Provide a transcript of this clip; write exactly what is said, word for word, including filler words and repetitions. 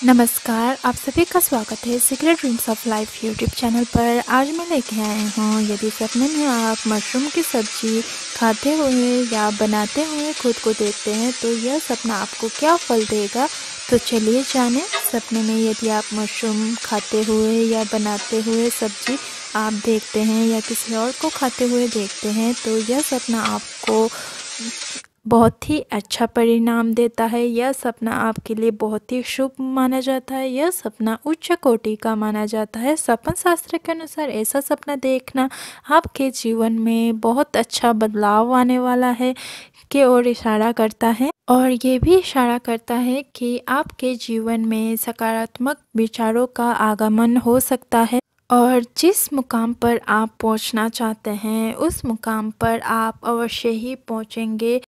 नमस्कार, आप सभी का स्वागत है Secret Dreams of Life YouTube channel पर। आज मैं लेके आई हूँ, यदि सपने में आप मशरूम की सब्जी खाते हुए या बनाते हुए खुद को देखते हैं तो यह सपना आपको क्या फल देगा। तो चलिए जानें। सपने में यदि आप मशरूम खाते हुए या बनाते हुए सब्जी आप देखते हैं या किसी और को खाते हुए देखते हैं तो यह सपना आपको बहुत ही अच्छा परिणाम देता है। यह सपना आपके लिए बहुत ही शुभ माना जाता है। यह सपना उच्च कोटि का माना जाता है। सपन शास्त्र के अनुसार ऐसा सपना देखना आपके जीवन में बहुत अच्छा बदलाव आने वाला है के ओर इशारा करता है, और ये भी इशारा करता है कि आपके जीवन में सकारात्मक विचारों का आगमन हो सकता है और जिस मुकाम पर आप पहुंचना चाहते हैं उस मुकाम पर आप अवश्य ही पहुंचेंगे।